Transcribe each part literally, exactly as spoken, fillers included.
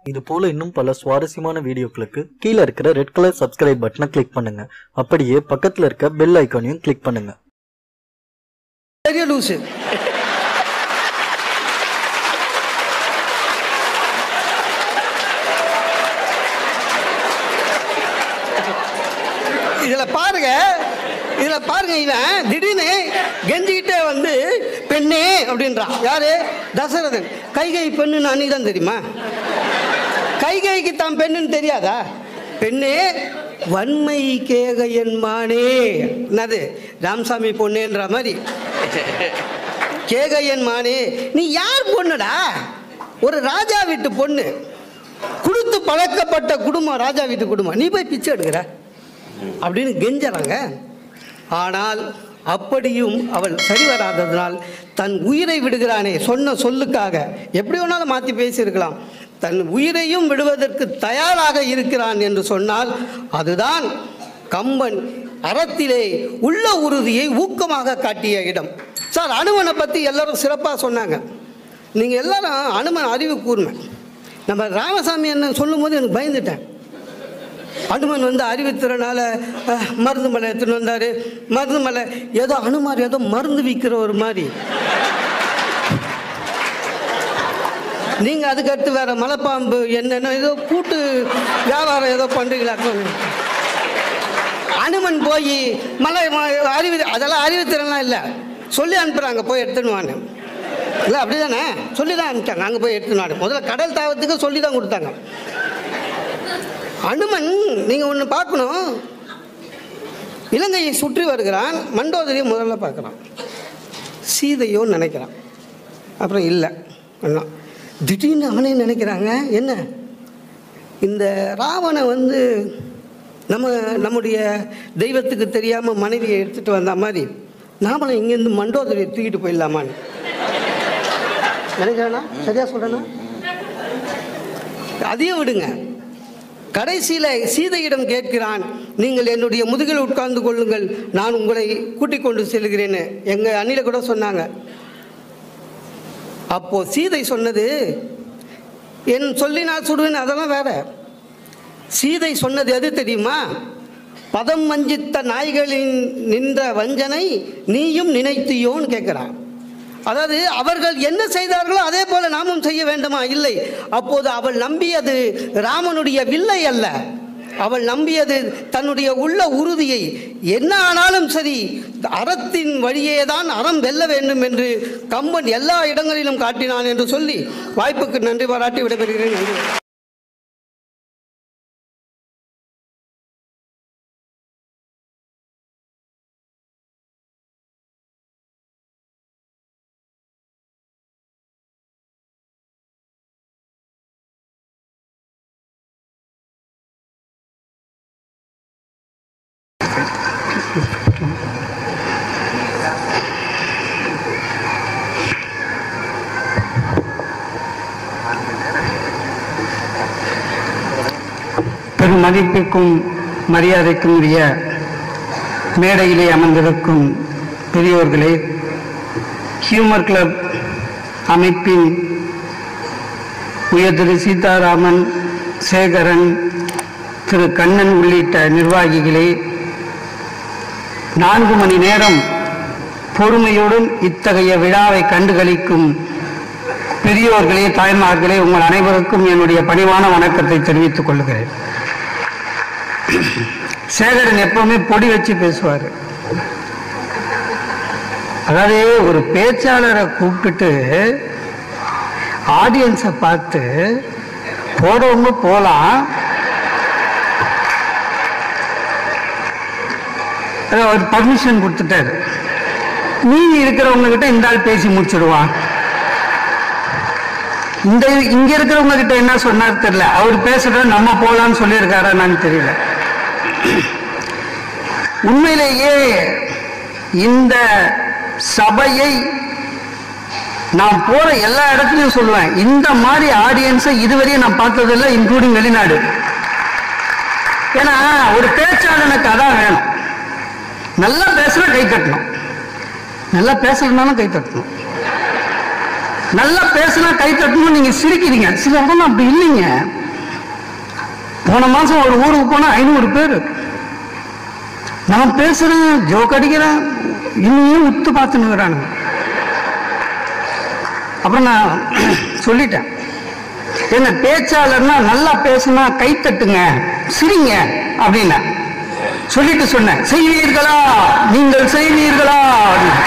இது போல இன்னும் பல சுவாரஸ்யமான வீடியோக்களுக்கு கீழே இருக்கிற ரெட் கலர் சப்ஸ்கிரைப் பட்டனை கிளிக் பண்ணுங்க. அப்படியே பக்கத்துல இருக்க பெல் ஐகானையும் கிளிக் பண்ணுங்க. பெரிய லூசு. இதுல பாருங்க இதுல பாருங்க இவன் திடீர்னு கெஞ்சிக்கிட்டே வந்து பெண்ணே அப்படின்றான். யாரு? தசரதன். கைகை பெண்ணுன்னு அன்னைக்கு தான் தெரியுமா? கைகைக்கு தான் பெண்ணுன்னு தெரியாதா? பெண்ணே வன்மை கேகையன் மானே. என்னது? ராமசாமி பொண்ணேன்ற மாதிரி. கேகையன் மானே, நீ யார் பொண்ணுடா? ஒரு ராஜா வீட்டு பொண்ணு, கொடுத்து பழக்கப்பட்ட குடும்பம், ராஜா வீட்டு குடும்பம். நீ போய் பிச்சை எடுக்கிற அப்படின்னு கெஞ்சறாங்க. ஆனால் அப்படியும் அவள் சரி வராததனால் தன் உயிரை விடுகிறானே, சொன்ன சொல்லுக்காக. எப்படி வேணாலும் மாற்றி பேசியிருக்கலாம். தன் உயிரையும் விடுவதற்கு தயாராக இருக்கிறான் என்று சொன்னால் அதுதான் கம்பன் அறத்திலே உள்ள உறுதியை ஊக்கமாக காட்டிய இடம். சார், அனுமனை பற்றி எல்லாரும் சிறப்பாக சொன்னாங்க. நீங்கள் எல்லாரும் அனுமன் அறிவு கூர்மை. நம்ம ராமசாமி என்ன சொல்லும் போது எனக்கு பயந்துட்டேன். அனுமன் வந்து அறிவுத்திறனால மருந்து மலை எடுத்துன்னு வந்தார். மருந்து மலை ஏதோ அனுமார் ஏதோ மருந்து விற்கிற ஒரு மாதிரி. நீங்கள் அதுக்கடுத்து வேற மலைப்பாம்பு என்னென்ன ஏதோ கூட்டு வியாபாரம் ஏதோ பண்ணுறீங்களா? அனுமன் போய் மலை அறிவு, அதெல்லாம் அறிவுத்திறன்லாம் இல்லை, சொல்லி அனுப்புகிறாங்க போய் எடுத்துன்னு வாங்க. இல்லை அப்படி தானே? சொல்லி தான் அனுப்பிச்சாங்க. அங்கே போய் எடுத்துன்னு வாங்க. முதல்ல கடல் தாவத்துக்கு சொல்லி தான் கொடுத்தாங்க. அனுமன் நீங்கள் ஒன்று பார்க்கணும். இலங்கையை சுற்றி வருகிறான். மண்டோதரியை முதல்ல பார்க்குறான். சீதையோன்னு நினைக்கிறான். அப்புறம் இல்லை அண்ணா, திடீர்னு அவனே நினைக்கிறாங்க, என்ன இந்த ராவணை வந்து நம்ம நம்முடைய தெய்வத்துக்கு தெரியாமல் மனைவியை எடுத்துகிட்டு வந்த மாதிரி நாமளும் இங்கேருந்து மண்டோதரியை தூக்கிட்டு போயிடலாமான்னு நினைக்கிறேன்னா? சரியா சொல்கிறேன்னா? அதையும் விடுங்க. கடைசியில் சீதையிடம் கேட்கிறான், நீங்கள் என்னுடைய முதுகில் உட்கார்ந்து கொள்ளுங்கள், நான் உங்களை கூட்டிக் கொண்டு செல்கிறேன்னு எங்கள் அண்ணில கூட சொன்னாங்க. அப்போ சீதை சொன்னது, என் சொல்லி நான் சுடுவேன், அதெல்லாம் வேற. சீதை சொன்னது எது தெரியுமா? பதம் வஞ்சித்த நாய்களின் நின்ற வஞ்சனை நீயும் நினைத்தியோன்னு கேட்கிறான். அதாவது அவர்கள் என்ன செய்தார்களோ அதே போல நாமும் செய்ய வேண்டுமா? இல்லை. அப்போது அவள் நம்பியது ராமனுடைய வில்லை அல்ல, அவள் நம்பியது தன்னுடைய உள்ள உறுதியை. என்ன ஆனாலும் சரி, அறத்தின் வழியே தான் அறம் வெல்ல வேண்டும் என்று கம்பன் எல்லா இடங்களிலும் காட்டினான் என்று சொல்லி வாய்ப்புக்கு நன்றி பாராட்டி விடைபெறுகிறேன். நன்றி. பெரும் மதிப்பிற்கும் மரியாதைக்கும் உரிய மேடையிலே அமர்ந்திருக்கும் பெரியோர்களே, ஹியூமர் கிளப் அமைப்பின் உயர் திரு சீதாராமன், சேகரன், திரு கண்ணன் உள்ளிட்ட நிர்வாகிகளே, நான்கு மணி நேரம் பொறுமையுடன் இத்தகைய விழாவை கண்டுகளிக்கும் பெரியோர்களே, தாய்மார்களே, உங்கள் அனைவருக்கும் என்னுடைய பணிவான வணக்கத்தை தெரிவித்துக் கொள்கிறேன். சேகரன் எப்பவுமே பொடி வச்சு பேசுவார். அதாவது ஒரு பேச்சாளரை கூப்பிட்டு ஆடியன்ஸை பார்த்து போறவங்க போலாம், அவர் பர்மிஷன் கொடுத்துட்டாரு, மீதி இருக்கிறவங்க கிட்ட இந்த ஆள் பேசி முடிச்சிடுவான். இந்த இங்க இருக்கிறவங்க கிட்ட என்ன சொன்னார் தெரியல, அவர் பேசுற நம்ம போலான்னு சொல்லியிருக்காரா நான் தெரியல. உண்மையிலேயே இந்த சபையை நான் போற எல்லா இடத்துலையும் சொல்லுவேன், இந்த மாதிரி ஆடியன்ஸை இதுவரையும் நான் பார்த்ததில்லை, இன்க்ளூடிங் வெளிநாடு. ஏன்னா ஒரு பேச்சாளனுக்கு அதான் வேணும். நல்லா பேசுற கை தட்டணும், நல்லா பேசுறதுனாலும் கை தட்டணும். நல்லா பேசுனா கை தட்டணும். நீங்க சிரிக்கிறீங்க, சில இடம்லாம் அப்படி இல்லைங்க. போன மாசம் ஒரு ஊருக்கு போனா ஐநூறு பேர். நான் பேசுறேன், ஜோக் அடிக்கிறேன், இன்னும் உத்து பார்த்துன்னு. அப்புறம் நான் சொல்லிட்டேன், என்ன பேச்சாளர்னா நல்லா பேசுனா கை தட்டுங்க, சிரிங்க அப்படின்னா சொல்லிட்டு சொன்னேன், செய்வீர்களா நீங்கள் செய்வீர்களா அப்படின்னு.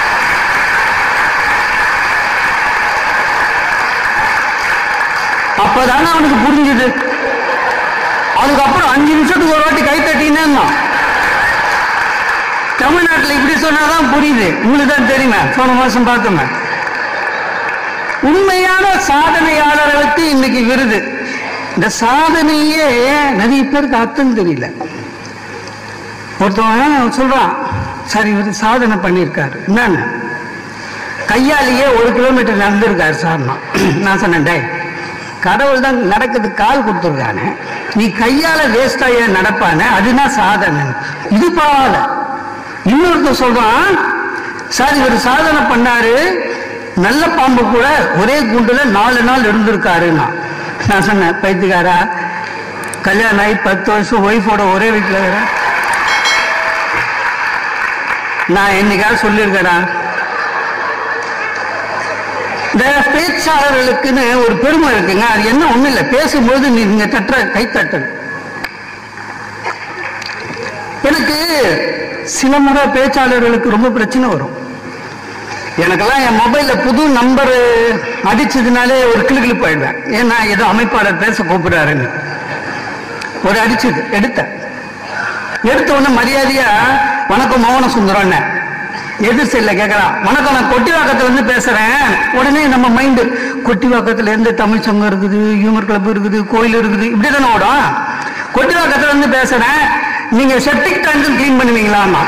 அப்பதானே அவனுக்கு புரிஞ்சுது. அதுக்கப்புறம் அஞ்சு நிமிஷத்துக்கு ஒரு வாட்டி கை தட்டினேன்னா, தமிழ்நாட்டில் இப்படி சொன்னாதான் புரியுது. உங்களுக்கு தான் தெரியுமே, போன மாசம் பார்த்தோமே. உண்மையான சாதனையாளர்களுக்கு இன்னைக்கு விருது. இந்த சாதனையே நிறைய பேருக்கு அர்த்தம் தெரியல. ஒருத்தவன் சொல்றான், சரி இவர் சாதனை பண்ணியிருக்காரு, என்னன்னு கையாலேயே ஒரு கிலோமீட்டர் நடந்திருக்காரு சார். நான் சொன்னேன், டே கடவுள் தான் நடக்குது கால் கொடுத்துருக்கானே, நீ கையால வேஸ்டாய நடப்பானே, அதுதான் சாதனை. இது பால இன்னொருத்தர் சொல்றான், சார் இவர் சாதனை பண்ணாரு, நல்ல பாம்பு கூட ஒரே குண்டுல நாலு நாள் இருந்திருக்காருன்னா. நான் சொன்னேன், பைத்தியக்காரா, கல்யாணம் ஆகி பத்து வருஷம் ஒய்ஃபோட ஒரே வீட்டில் இருக்கிற நான் என்னைக்காவது சொல்லியிருக்கிறேன்? இந்த பேச்சாளர்களுக்குன்னு ஒரு பெருமை இருக்குங்க. அது என்ன ஒண்ணு இல்லை, பேசும்போது நீங்க தட்டுற கை தட்டல். எனக்கு சில முறை பேச்சாளர்களுக்கு ரொம்ப பிரச்சனை வரும். எனக்கெல்லாம் என் மொபைல்ல புது நம்பர் அடிச்சதுனாலே ஒரு கிளு போயிடுவேன். ஏன்னா ஏதோ அமைப்பாளர் பேச கூப்பிடுறாருன்னு ஒரு அடிச்சது எடுத்தேன். எடுத்த உடனே மரியாதையா வணக்கம் மோகன சுந்தரம் எதிர் சைட்ல கேட்கறான், வணக்கம் நான் கொட்டிவாக்கத்துல இருந்து பேசுறேன். உடனே நம்ம மைண்டு கொட்டிவாக்கத்துல இருந்து தமிழ் சங்கம் இருக்குது, ஹியூமர் கிளப் இருக்குது, கோயில் இருக்குது, இப்படிதானே ஓடும். கொட்டிவாக்கத்துல இருந்து பேசுறேன், நீங்க செப்டிக் டேங்க் கிளீன் பண்ணுவீங்களாமா?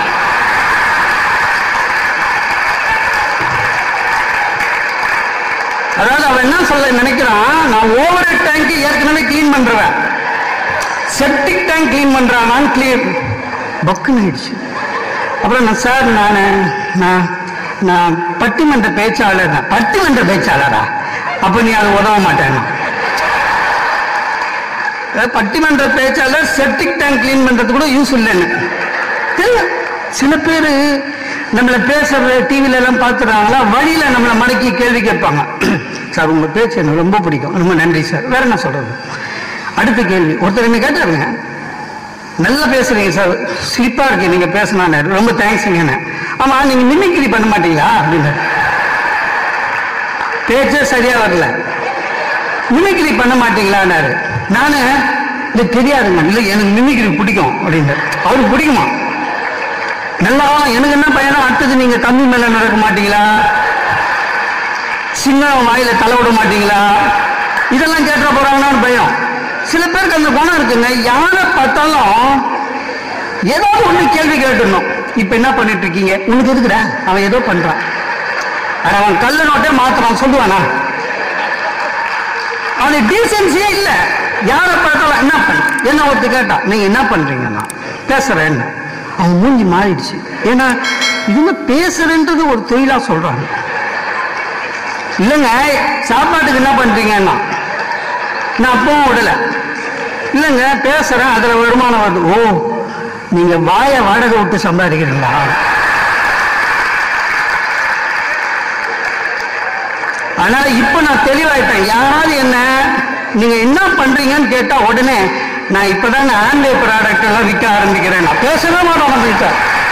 அதாவது அவன் என்ன சொல்ல நினைக்கிறான், நான் ஓவர் டேங்க் ஏற்கனவே கிளீன் பண்றவன், செப்டிக் டேங்க் கிளீன் பண்றான். கிளீன் பக்குன்னு ஆயிடுச்சு. அப்புறம் நான் சார் நான் நான் நான் பட்டிமன்ற பேச்சாளர். பட்டிமன்ற பேச்சாளரா? அப்ப நீ அது உதவ மாட்டேன். பட்டிமன்ற பேச்சாளர் செப்டிக் டேங்க் கிளீன் பண்றது கூட யூஸ் இல்லைன்னு தெரியும். சில பேர் நம்மளை பேசுற டிவில எல்லாம் பார்த்துறாங்களா, வழியில நம்மளை மடக்கி கேள்வி கேட்பாங்க. சார் உங்க பேச்சு எனக்கு ரொம்ப பிடிக்கும், ரொம்ப நன்றி சார். வேற என்ன சொல்றது? அடுத்த கேள்வி ஒருத்தர் என்ன கேட்டாருங்க, நல்லா பேசுறீங்க சார், சிரிப்பா இருக்கு நீங்க பேசினாரு, ரொம்ப தேங்க்ஸுங்க. ஆமா நீங்க மிமிக்ரி பண்ண மாட்டீங்களா அப்படின்னு. பேச்சே சரியா வரல, மிமிக்ரி பண்ண மாட்டீங்களான்னாரு. நானு இது தெரியாதுங்க, இல்லை எனக்கு மிமிக்ரி பிடிக்கும் அப்படின்னு. அவருக்கு பிடிக்குமா? நல்லா எனக்கு என்ன பையனா, அடுத்தது நீங்க கம்மி மேல நடக்க மாட்டீங்களா, சின்ன வாயில தலை விட மாட்டீங்களா, இதெல்லாம் கேட்ட போறாங்கன்னு பயம். சில பேருக்கு அந்த குணம் இருக்குங்க, யாரை பார்த்தாலும் ஏதாவது ஒண்ணு கேள்வி கேட்டுடணும். இப்ப என்ன பண்ணிட்டு இருக்கீங்க, உனக்கு எதுக்குடா, அவன் ஏதோ பண்றான், அவன் கல்லு நோட்டே மாத்துறான் சொல்லுவானா? அவனுக்கு டீசென்சியே இல்லை. யாரை பார்த்தாலும் என்ன பண்ண, என்ன ஒருத்தர் கேட்டா நீங்க என்ன பண்றீங்கன்னா பேசுறேன்னு, அவன் மூஞ்சி மாறிடுச்சு. ஏன்னா இது பேசுறேன்றது ஒரு தொழிலா சொல்றாங்க. இல்லைங்க சாப்பாட்டுக்கு என்ன பண்றீங்கன்னா, நான் அப்பவும் விடல. இல்லைங்க பேசுறேன், அதுல வருமானம் வருது. ஓ நீங்க வாய வாடகை விட்டு சம்பாதிக்கிறீங்களா? அதனால இப்ப நான் தெளிவாயிட்டேன். யாராவது என்ன நீங்க என்ன பண்றீங்கன்னு கேட்டா உடனே நான் இப்பதாங்க ஆன்லைன் ப்ராடக்ட் எல்லாம் விற்க ஆரம்பிக்கிறேன், நான் பேசவே மாட்டோம் கிட்ட.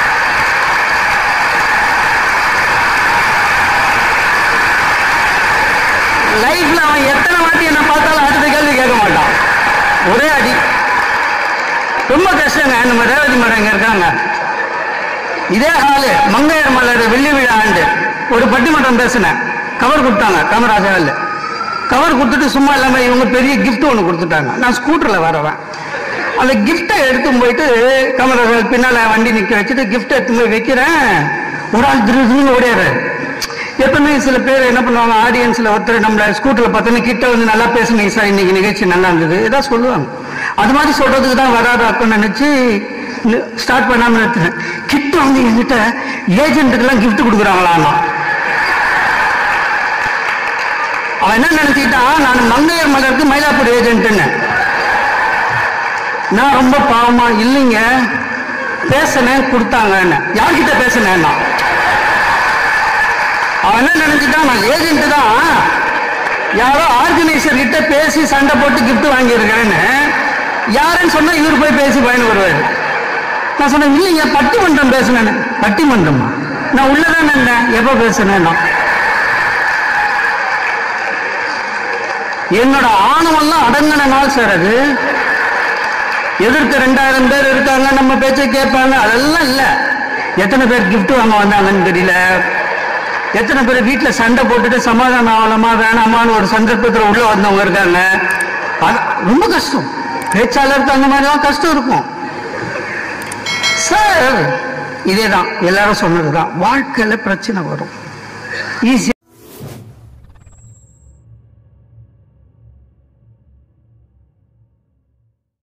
லைஃப்ல அவன் எத்தனை வாட்டி என்ன பார்த்தாலும் அடுத்த கேள்வி கேட்க மாட்டான், ஒரே அடி. ரொம்ப கஷ்டங்க. நம்ம ரேவதி மேடம் இங்க இருக்காங்க, இதே ஹாலு மங்கையர் மலர் வெள்ளி விழா ஆண்டு ஒரு பட்டிமன்றம் பேசினேன். கவர் கொடுத்தாங்க காமராஜாவில். கவர் கொடுத்துட்டு சும்மா இல்லாம இவங்க பெரிய கிஃப்ட் ஒன்று கொடுத்துட்டாங்க. நான் ஸ்கூட்டர்ல வரவேன், அந்த கிஃப்டை எடுத்து போயிட்டு காமராஜா பின்னால வண்டி நிக்க வச்சுட்டு கிஃப்ட் எடுத்து போய் வைக்கிறேன். ஒரு ஆள் திருன்னு ஓடியாரு. எப்பவுமே சில பேர் என்ன பண்ணுவாங்க, ஆடியன்ஸ்ல ஒருத்தர் நம்மள ஸ்கூட்டர்ல பார்த்தோன்னா கிட்ட வந்து நல்லா பேசுனீங்க சார், இன்னைக்கு நிகழ்ச்சி நல்லா இருந்தது ஏதாவது சொல்லுவாங்க. அது மாதிரி சொல்றதுக்கு தான் வராதாக்குன்னு நினைச்சு ஸ்டார்ட் பண்ணாம நிறுத்தினேன். கிட்ட வந்து என்கிட்ட ஏஜென்ட்டுக்கு எல்லாம் கிஃப்ட் கொடுக்குறாங்களா? அவன் என்ன நினைச்சிட்டான், நான் மங்கையர் மலருக்கு மயிலாப்பூர் ஏஜென்ட்னு. நான் ரொம்ப பாவமா இல்லைங்க பேசினேன் கொடுத்தாங்கன்னு. யார்கிட்ட பேசினேன்? அவன் என்ன நினைச்சிட்டான், நான் ஏஜென்ட் தான், யாரோ ஆர்கனைசர் கிட்ட பேசி சண்டை போட்டு கிஃப்ட் வாங்கியிருக்கிறேன்னு. யாருன்னு சொன்னா இவர் போய் பேசி பயன் வருவாரு. நான் சொன்னேன் இல்லைங்க பட்டிமன்றம் பேசினேன்னு. பட்டிமன்றமா? நான் உள்ளதான் இருந்தேன். எப்ப பேசினேன்? என்னோட ஆணவம்லாம் அடங்கின நாள் சார் அது. எதிர்க்க ரெண்டாயிரம் பேர் இருக்காங்க, நம்ம பேச்சை கேட்பாங்க, அதெல்லாம் இல்ல. எத்தனை பேர் கிஃப்ட் வாங்க வந்தாங்கன்னு தெரியல. எத்தனை பேர் வீட்டுல சண்டை போட்டுட்டு சமாதானம் ஆகலாமா வேணாமான்னு ஒரு சந்தர்ப்பத்தில் உள்ள வந்தவங்க இருக்காங்க. அது ரொம்ப கஷ்டம். பேச்சாளருக்கு அந்த மாதிரிலாம் கஷ்டம் இருக்கும் சார். இதேதான் எல்லாரும் சொன்னதுதான். வாழ்க்கையில பிரச்சனை வரும். ஈஸியா